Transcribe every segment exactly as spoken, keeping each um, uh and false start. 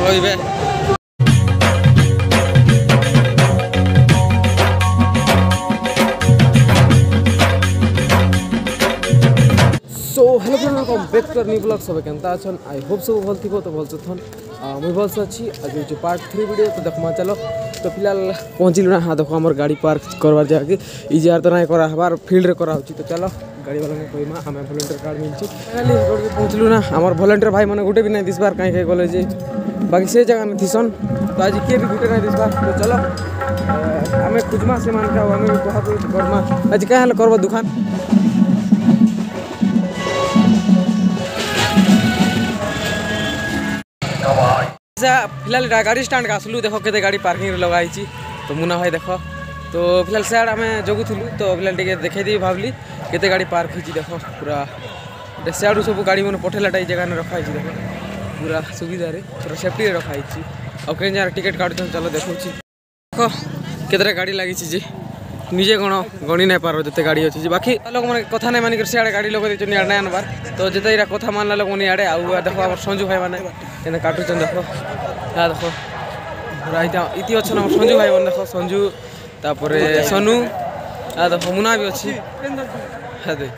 ରହିବେ। So hello friend welcome back to new blog सब केनता अछन आई होप सब भल थिबो तो भल थन मुई भल अछि आज जो पार्ट थ्री वीडियो तो देखमा चलो तो फिलहाल पहुँचलु ना। हाँ देखो हमर गाड़ी पार्क करवार जाके ई जार तो ना करा हबार फील्ड रे करा होची तो चलो गाड़ी वाला ने कहिमा हमें वॉलंटियर कार्ड मिलची खाली रोड पे पहुँचलु ना। हमर वॉलंटियर भाई माने गुटे भी नहीं दिस बार काई काई कॉलेज बाकी से जगह न थिसन तो आज के भी गुटे नहीं दिस बार तो चलो हमें खुजमा से मान के हमें कहा कोई करमा आज का हाल करबो दुकान फिलहाल गाड़ी स्टैंड का आसलु देखो के गाड़ी पार्किंग लगाई तो मुना भाई देखो तो फिलहाल सियाड़ आम जगुलु तो फिलहाल टे देखे दी भावली केते गाड़ी पार्क होती देखो पूरा सियाड़ू सब गाड़ी मैंने पठेलाटा जगह रखाई देखो पूरा सुविधा रे पूरा सेफ्टी रखाई और कहीं जहाँ टिकेट काटुन चलो देखो देखो केतरा गाड़ी लगी जे निजे गण गणी नहीं पार जिते गाड़ी अच्छी बाकी लोक मैंने कथा नहीं मानिक सियाड़े गाड़ी लगे देते इे नहीं आनबार तो जिते यहाँ कथा मानला लोक मैंने इे आउ देखो आम संजू भाई मैंने के काटुन देखो या देखो पूरा इति अच्छा आम संजू भाई मैंने देखो संजू तापर सोनू या देखो मुना भी अच्छी दे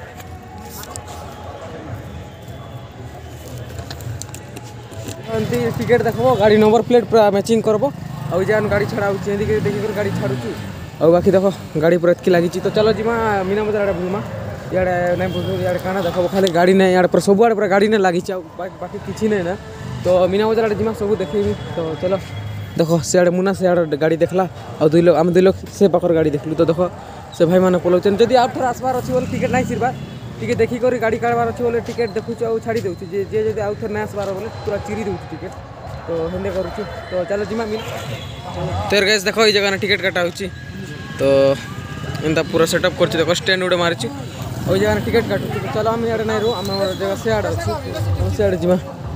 टिकेट देखो गाड़ी नंबर प्लेट पूरा मैचिंग करबो आउ जान गाड़ी छाड़ा देखिए गाड़ी छाड़ू और बाकी देखो गाड़ी पूरा एतकी लगी तो चलो जीमा मीना बजार आड़े बुलमा इे नहीं बुझ इे काना देखो खाली गाड़ी नहीं इे पूरा सब आड़े पूरा गाड़ी नहीं लगी बाकी किसी नहीं ना तो मीना बजार आड़े जीमा सब देखेबी तो चलो देखो सियाड़े मुना सियाड़े गाड़ी देखला और दुई लोग आम दुई लोग से पाखर गाड़ी देखलु तो देखो से भाई मैंने पलाउन जदि आउ थोड़ा आसबार अच्छी बोले टिकेट नहीं सिरबार टिके देखिक गाड़ी काढ़बार अच्छे बोले टिकेट देखुच और छाड़ी दूँ जे जे आउ थे नहीं आसबार बोले पूरा चिरी दूँ टिकेट तो हेंदे करुचु तो चलो जीमा मिल तेर गैस देखो ये जगह टिकेट काटा होची तो एंता पूरा सेटअप कर देखो स्टैंड गुटे मारी और जगह टिकेट काटू तो चलो आम इे नहीं रू आम जगह सियाड़े अच्छी सियाड़े जीमा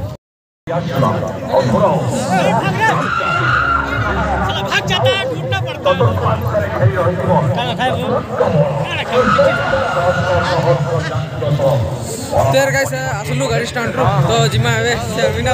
तेर गाइस आसलु गाड़ी स्टैंड तो जिमा मीना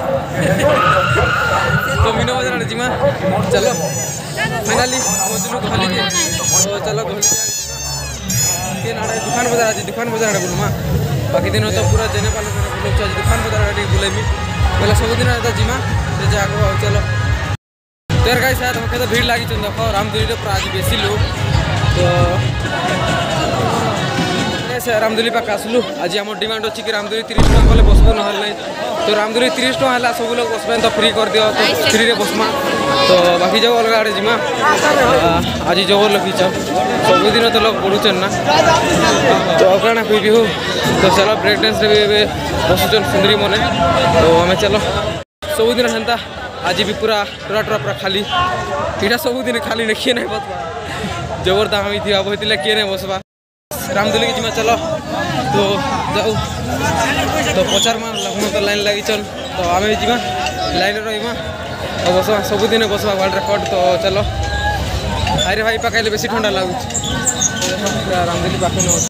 तो मीना बजार जिमा चलो फाइनाली पहुँचलु गहली के तो चलो गहली के ना दुकान बाजार आज दुकान बाजार आड़े बुलमा बाकी दिन तो पूरा जेने पाले बुलाऊँ आज दुकान बाजार आड़े बुलेमी बोले सबुदिन आता जिमा से जाको चलो तेर गाइस हमके तो भीड़ लगी देखो रामदुली पूरा आज बेसी लोग तो रामदुली पाक आसलु आज आम डिमांड अच्छी कि रामदुली तीस टाँग कले बसबू ना तो रामदुली तीस टाँग है सब लोग बसबे तो फ्री कर दियो तो फ्री रे बसमा तो बाकी जब अलग आड़े जिमा आज जब लगिच सबुदिन तो लोग पढ़ुचन ना तो क्या कोई हो तो चलो ब्रेक डांस भी बसुचन सुंदरी मने तो आम चलो सबुदिन हेन्ता आज भी पूरा टोरा टोरा पूरा खाली इटा सबुदिन खाली नहीं किए नहीं बसवा जबरदस्त थी अब होते किए नहीं बसवा रामदुली के जिमा चलो तो जाऊ तो पचार मान लगम तो लाइन लगी चल तो आम जीमा लाइन रहा तो बसवा सबुदिन बसवा वर्ल्ड रेकर्ड तो चलो अरे भाई पकड़े बेसी ठंडा लगुच रामदुली पाखे न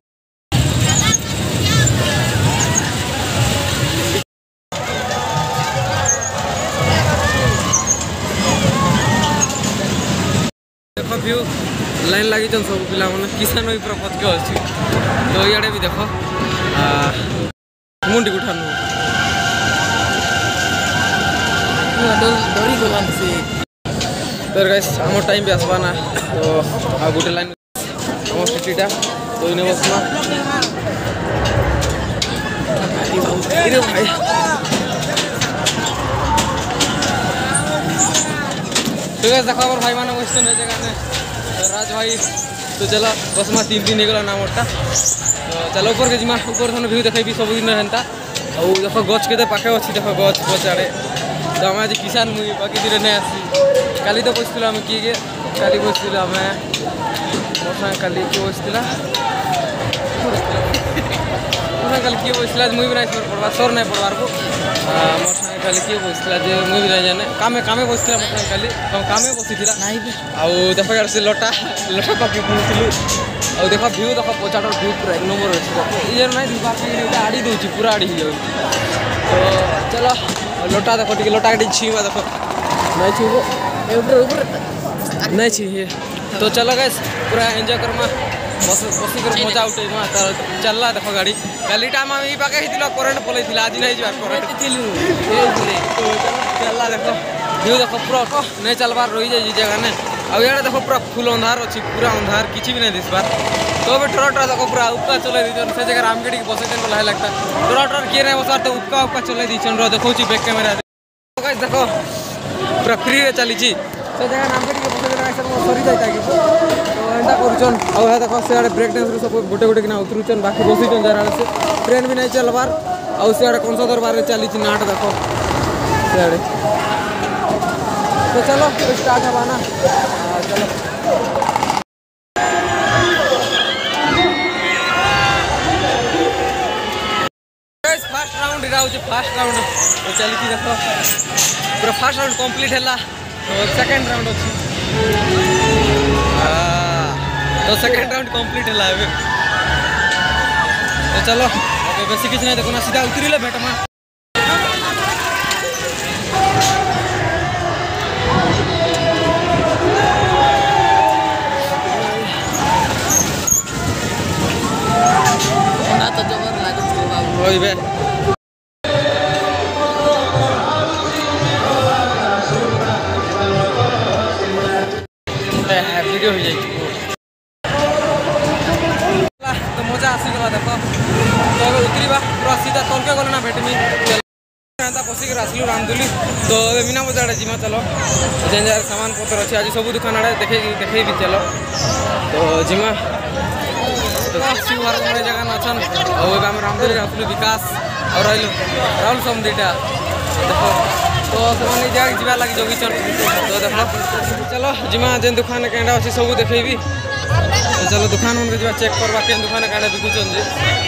देखो व्यू लाइन लगी सब पिला मैंने किसान भी पूरा पचके अच्छी तो इे भी देख मुंडी उठान तो गाइस आम टाइम भी आसवा ना तो आ गोटे लाइन आम सिटीटा तो इन्हें बसमा भाई तो गाइस देखो भाई मैंने बसते नहीं जगह राज भाई तो चलो बसमा तीन दिन निकला ना मोटा तो चलो ऊपर के जिमा ऊपर थोड़ा व्यू देखे सबुदिन हेन्ता और देखो गच के पाखे अच्छी देखो गच गच आड़े तो आम आज किसान मुई बाकी दिन नहीं आसी काली तो बसती आम किए काली बसती आम मोर सागे काली किए बसला मोर सागे काली किए बसला मुई भी नहीं सर पड़वा सर नहीं पड़वार को मोर सागे काली किए बसला जे मुई भी नहीं जाने कामे कामे बसला मोर सागे काली तो कामे बसीला आउ देख यार से लटा लटा पाके पहुँचलु और देख व्यू देख पचाटर व्यू पूरा एक नंबर अच्छे ये ना आड़ी दूसरी पूरा आड़ी तो चलो लोटा देखो टिके लोटा के छीवा देखो नहीं छीबो ऊपर ऊपर नहीं छी तो चलो गाइस पूरा एंजॉय करमा बस बसी कर मजा उठेमा तो चलला देखो गाड़ी काली टाइम हम ई पाके हितलो करंट पलै थिला आज नहीं जबार करंट थिलु ए बोले तो चलला देखो व्यू देखो पूरा नहीं चलबार रही जाई जगह ने अब यार देखो पूरा फुल अंधार अछि पूरा अंधार किछि भी नहीं दिसबार तो भी ट्रक ट्रक देखो पूरा उपका चले दीचन से जगह रामगढ़ी के बसे दिन लहे लगता ट्रक ट्रक के रे बसार तो उपका उपका चले दीचन रो देखो छी बैक कैमरा गाइस देखो पूरा फ्री रे चली छी से जगह रामगढ़ी के बसे दिन ऐसा सरी जाइता कि तो एंटा करूचन अब है देखो से ब्रेक डांस रे सब गोटे गोटे किना उतरुचन बाकी बसीचन जरा से ट्रेन भी नहीं चलबार और से कंसा दरबार रे चली छी नाट देखो से तो चलो स्टार्ट हवा ना चलो फर्स्ट राउंड इरा हो फर्स्ट राउंड तो चली देखो पूरा फर्स्ट राउंड कंप्लीट है तो सेकंड राउंड अच्छी तो सेकंड राउंड कंप्लीट है तो चलो अब बेसी किसी नहीं देखो ना सीधा उतरी ले बेटा तो जबर लागत होई बे वीडियो हो जाई तो मजा आसी गला देखो तो उतरीबा पूरा सीधा तलके गल ना भेटमी एंता पसी के आसलु रामदुली तो मीना बजार जिमा चलो जेन जार सामान पत्र अछि आज सब दुकान आड़े देखे देखे भी चलो तो जिमा तो शिव हर मोरे जगह न अछन और हम रामदुली आसलु विकास और रहलो राहुल समदीटा देखो तो समान जाग जीवा लगी जोगी चल तो देखो चलो जिमा जेन दुकान केंडा अछि सब देखेबी तो चलो दुकान मन जीवा चेक करबा केन दुकान काडा बिकुचन जे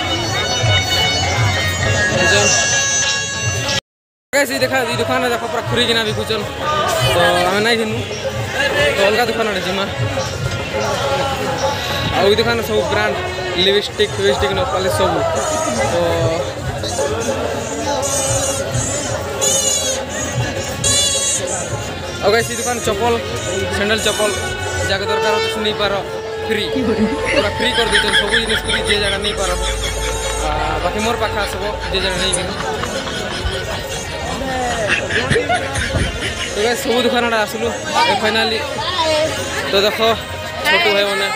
गाइस देखा ई दुकान देखो पूरा खुरी किना बिकुचन तो हम नहीं घिनु तो अलगा दुकान रे जिमा आ ई दुकान सब ब्रांड लिपस्टिक लिपस्टिक नो पॉलिश सब तो और गाइस दुकान चप्पल सैंडल चप्पल जगह दरकार हो तो नहीं पार फ्री पूरा फ्री कर देते सब जिनिस फ्री जे जगह नहीं पार बाकी मोर पाखा सब जे जगह नहीं कि तो गाइस सब दुकान आसलु फाइनाली तो देखो छोटू भाई मैंने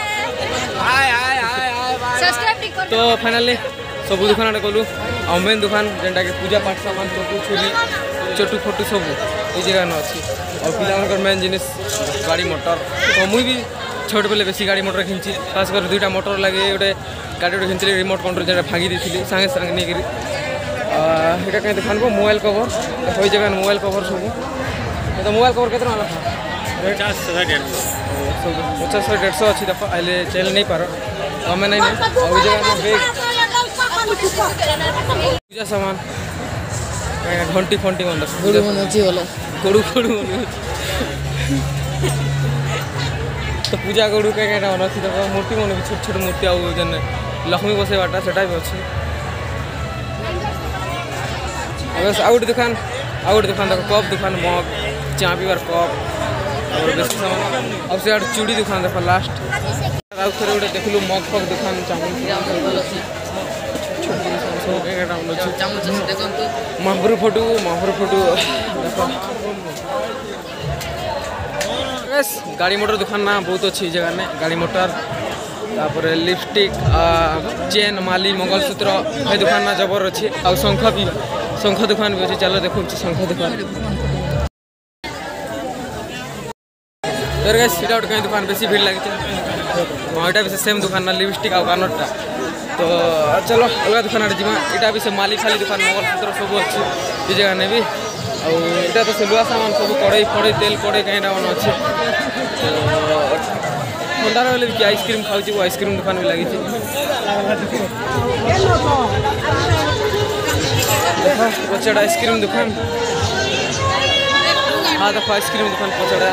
तो फाइनाली सब दुकान गलु और मेन दुकान जेनटा के पूजा पाठ सामान चटू छुरी चटू फटू सब ये जगह न अच्छी और पिला मेन जिनिस गाड़ी मोटर तो मुई भी छोट बेले बेसी गाड़ी मोटर खिंची खास कर दुईटा मोटर लगे गोटे गाड़ी गोटे खिंचली रिमोट कंट्रोल जगह भागी दी सागे सागे नहीं करी यहाँ कहीं दुकान को मोबाइल कवर कोई जगह मोबाइल कवर सब तो मोबाइल कवर कितना पचास पचास डेढ़ सौ अच्छी दफा आइले चल नहीं पार हमें नहीं और जगह बैग पूजा सामान घंटी फंटी मन गोड़ू मन अच्छी वाला गोड़ू गोड़ू मन तो पूजा गोड़ू कहीं मन अच्छी देखो मूर्ति मन भी छोट छोट मूर्ति आउ जन लक्ष्मी बसेवाटा सेटा भी अच्छे बस आउट दुकान आउट दुकान देखो कप दुकान मग चा पीवार कप और बेसी सामान अब से चूड़ी दुकान देखो लास्ट आउ थे गोटे देखलु मग फग दुकान चामच महापुर फोटो महापुर फोटो देखो गाड़ी मोटर दुकान ना बहुत अच्छी जगह ने गाड़ी मोटर तापर लिपस्टिक चेन माली मंगलसूत्र ये दुकान ना जबर अच्छी और शंख भी शंख दुकान भी अच्छी चलो देखो शंख दुकान सीटा कहीं दुकान बेसी भीड़ लगी यहाँ भी सेम दुकान ना लिपस्टिक और कानटा तो चलो अलग दुकान जी यहाँ भी से माली खाली दुकान मंगलसूत्र सब अच्छी ये जगह ने भी और तो से लुआ सामान सब कड़ई फड़ई तेल कड़ई कहीं मन अच्छे ठंडा रही कि आइसक्रीम खाऊ वो आइसक्रीम दुकान भी लगी पचड़ा आइसक्रीम दुकान हाँ देखो आइसक्रीम दुकान पचड़ा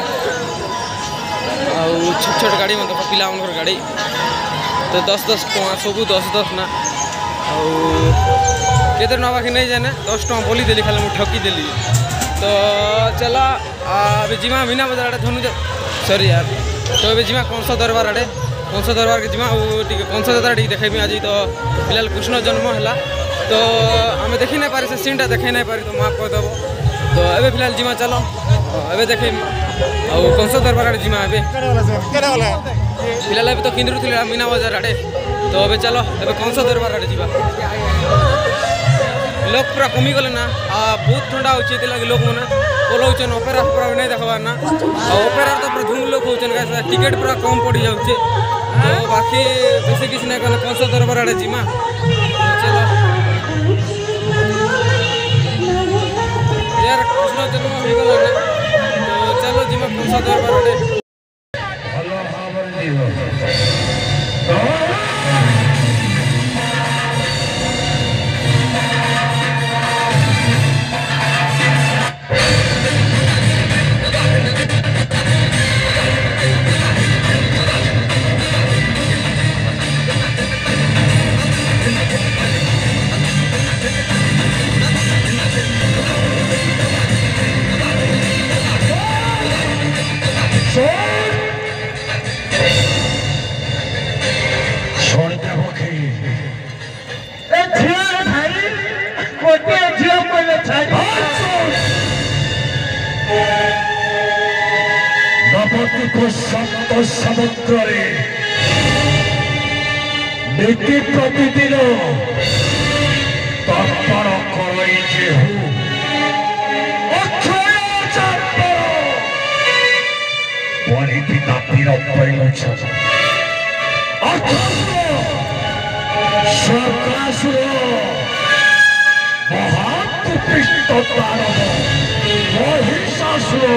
और छोट छोट गाड़ी मतलब पिला गाड़ी तो दस दस टଙ୍କା सब दस दस ना और केते ना बाकी नहीं जाने दस टଙ୍କା बोली देली खाली ठकी देली। तो चलो अभी जिमा मीना बजार आड़े धनु सॉरी यार तो अभी जिमा कंस दरबार आड़े कंस दरबार के जिमा कंस जात्रा टी देखेबी आज तो फिलहाल कृष्ण जन्म है तो आम देखी नहीं पारी से सीनटा देखे नहीं पारी तो माफ करदेव तो अबे फिलहाल जिमा चलो अबे देखे और कंस दरबार आड़े जिमा अबे फिलहाल अभी तो किंद्रु थी मीना बजार आड़े तो अबे चलो अबे कंस दरबार आड़े जीवा लोक पूरा कमी गले ना बहुत ठंडा होचे लगे लोक मैंने पलाउन ऑपेरा पूरा नहीं देखबार ना ऑपेरा तो पूरा धूम लोक होचन टिकेट पूरा कम पड़ जाऊे तो बाकी बेसी किसी नहीं कहना कंस दरबार आड़े जीमा चलो यार कृष्ण जन्म हो गला ना तो चलो जीमा कंस दरबार आड़े सप्त समुद्र नीति प्रतिदिन तर्पण करई जेहू परिपिता पीर पैल सरकासुर महात्पृष्ट तारव महिषासुर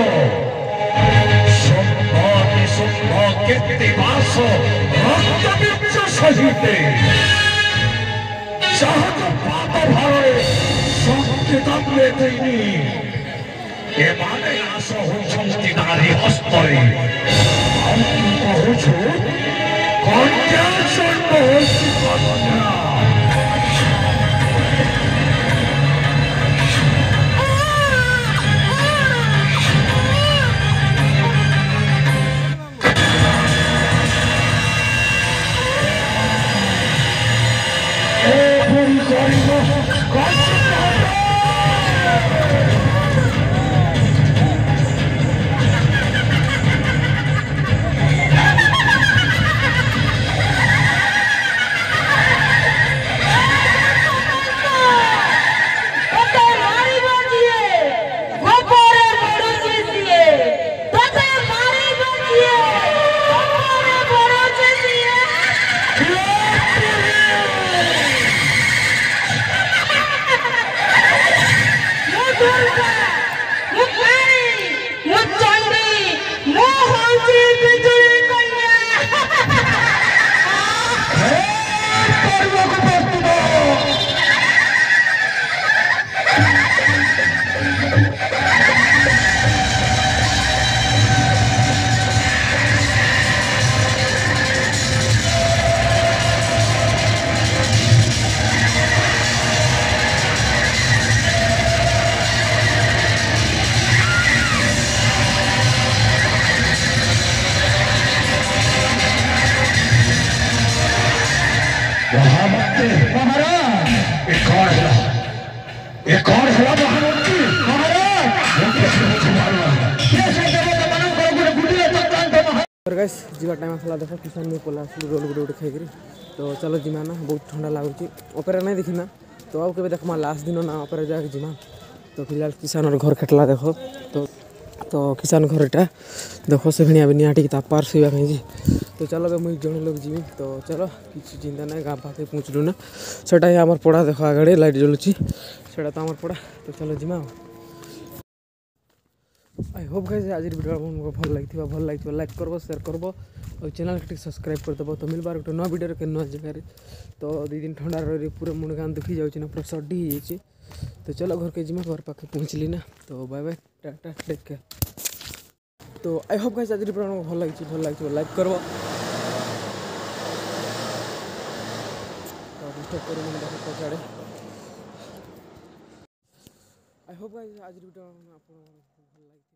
कीर्तिवास रक्तबीज सहित सहज पाप भारे संकेतन लेनी एमाने नाश होती नारी हस्तरे कहूँ कन्या जन्म कन्या जीवा टाइम आसला देख किसान भी पला रोल गुटे गुटे खाई तो चलो जिमा ना बहुत ठंडा लगुच ऑपेरा नहीं देखना तो आउ के देखमा लास्ट दिन ना ऑपेरा जाके जिमा तो फिलहाल किसान और घर खेटला देख तो तो किसान घर इटा देख से भिणिया भी निहाटी तापार शुवा कहीं तो चलो मुझे जड़े लोग जीवी तो चलो किसी चिंता ना गाँ पाखे पहुँचलु ना सेटा ही आमर पड़ा देख आगे लाइट जलुची सेटा तो आमर पड़ा तो चलो जिमा आई होप गाइस आज वीडियो आपको भल लगी भल लगी लाइक करब शेयर करब और चैनल के सब्सक्राइब करदेव तो मिलबार गोटे नुआ वीडियो के नुआ जगह तो दुई दिन ठंडा रही पूरा मुंड गान दुखी जाऊँ ना पूरा सर्दी हो जाए तो चलो घर के जिमा घर पाखे पहुँचली ना तो bye bye tata take care तो आई होप गाइस आज वीडियो आपको भल लगी भल लगी लाइक करब तो ଆଇ ହୋପ୍ ଗାଇସ୍ ଆଜିର ଭିଡ଼ିଓ ଆପଣଙ୍କୁ ଭଲ ଲାଗିଥିବ।